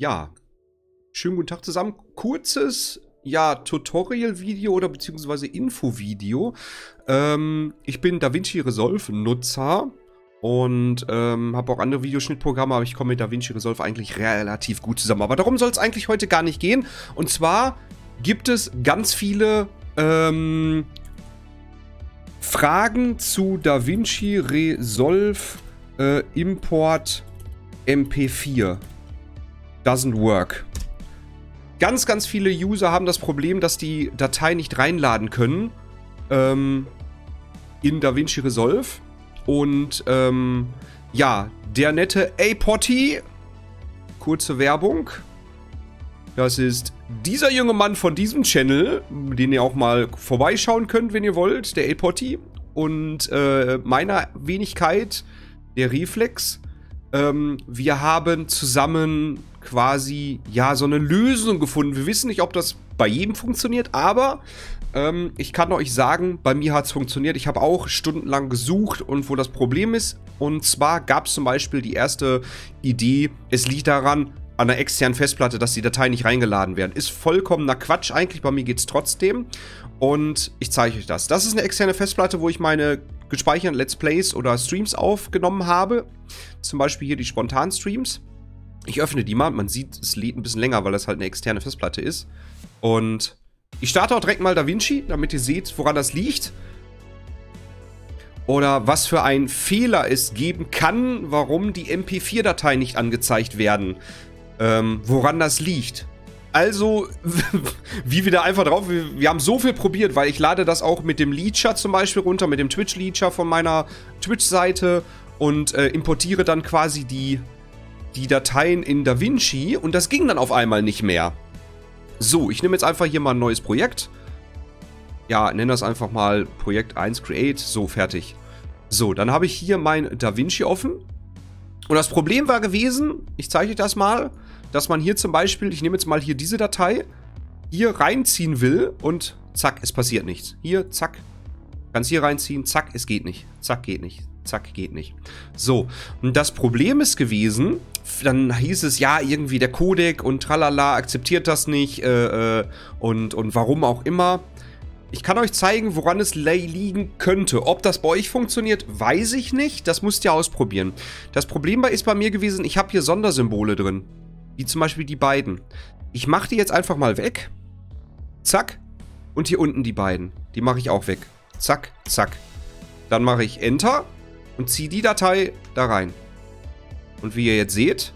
Ja, schönen guten Tag zusammen. Kurzes, ja, Tutorial-Video oder beziehungsweise Info-Video. Ich bin DaVinci Resolve-Nutzer und habe auch andere Videoschnittprogramme, aber ich komme mit DaVinci Resolve eigentlich relativ gut zusammen. Aber darum soll es eigentlich heute gar nicht gehen. Und zwar gibt es ganz viele Fragen zu DaVinci Resolve Import MP4. Doesn't work. Ganz, ganz viele User haben das Problem, dass die Datei nicht reinladen können in DaVinci Resolve. Und ja, der nette A-Potty, kurze Werbung, das ist dieser junge Mann von diesem Channel, den ihr auch mal vorbeischauen könnt, wenn ihr wollt, der A-Potty. Und meiner Wenigkeit, der Reflex. Wir haben zusammen quasi, ja, so eine Lösung gefunden. Wir wissen nicht, ob das bei jedem funktioniert, aber ich kann euch sagen, bei mir hat es funktioniert. Ich habe auch stundenlang gesucht und wo das Problem ist. Und zwar gab es zum Beispiel die erste Idee, es liegt daran, an einer externen Festplatte, dass die Dateien nicht reingeladen werden. Ist vollkommener Quatsch eigentlich, bei mir geht es trotzdem. Und ich zeige euch das. Das ist eine externe Festplatte, wo ich meine gespeicherten Let's Plays oder Streams aufgenommen habe. Zum Beispiel hier die Spontan-Streams. Ich öffne die mal. Man sieht, es lädt ein bisschen länger, weil das halt eine externe Festplatte ist. Und ich starte auch direkt mal DaVinci, damit ihr seht, woran das liegt. Oder was für ein Fehler es geben kann, warum die MP4-Dateien nicht angezeigt werden. Woran das liegt. Also, wie wir da einfach drauf, wir haben so viel probiert, weil ich lade das auch mit dem Leecher zum Beispiel runter, mit dem Twitch-Leecher von meiner Twitch-Seite und importiere dann quasi die Dateien in DaVinci und das ging dann auf einmal nicht mehr. So, ich nehme jetzt einfach hier mal ein neues Projekt. Ja, nenne das einfach mal Projekt 1 Create. So, fertig. So, dann habe ich hier mein DaVinci offen. Und das Problem war gewesen, ich zeige euch das mal, dass man hier zum Beispiel, ich nehme jetzt mal hier diese Datei, hier reinziehen will und zack, es passiert nichts. Hier, zack, kannst hier reinziehen, zack, es geht nicht. Zack, geht nicht. Zack, geht nicht. So, und das Problem ist gewesen, dann hieß es, ja, irgendwie der Codec und tralala akzeptiert das nicht und warum auch immer. Ich kann euch zeigen, woran es liegen könnte. Ob das bei euch funktioniert, weiß ich nicht. Das müsst ihr ausprobieren. Das Problem ist bei mir gewesen, ich habe hier Sondersymbole drin. Wie zum Beispiel die beiden. Ich mache die jetzt einfach mal weg. Zack. Und hier unten die beiden. Die mache ich auch weg. Zack, zack. Dann mache ich Enter und ziehe die Datei da rein. Und wie ihr jetzt seht,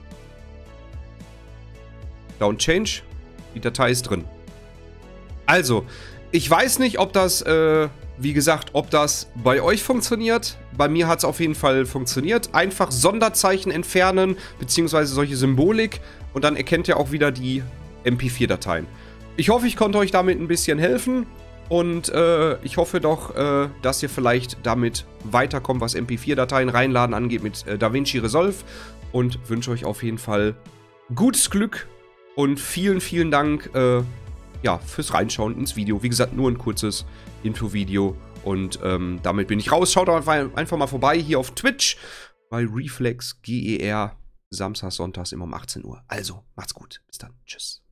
Down Change, die Datei ist drin. Also, ich weiß nicht, ob das, wie gesagt, ob das bei euch funktioniert. Bei mir hat es auf jeden Fall funktioniert. Einfach Sonderzeichen entfernen, beziehungsweise solche Symbolik. Und dann erkennt ihr auch wieder die MP4-Dateien. Ich hoffe, ich konnte euch damit ein bisschen helfen. Und ich hoffe doch, dass ihr vielleicht damit weiterkommt, was MP4-Dateien reinladen angeht mit DaVinci Resolve. Und wünsche euch auf jeden Fall gutes Glück und vielen, vielen Dank ja, fürs Reinschauen ins Video. Wie gesagt, nur ein kurzes Info-Video. Und damit bin ich raus. Schaut einfach mal vorbei hier auf Twitch bei Reflex GER. Samstags, Sonntags immer um 18 Uhr. Also, macht's gut. Bis dann. Tschüss.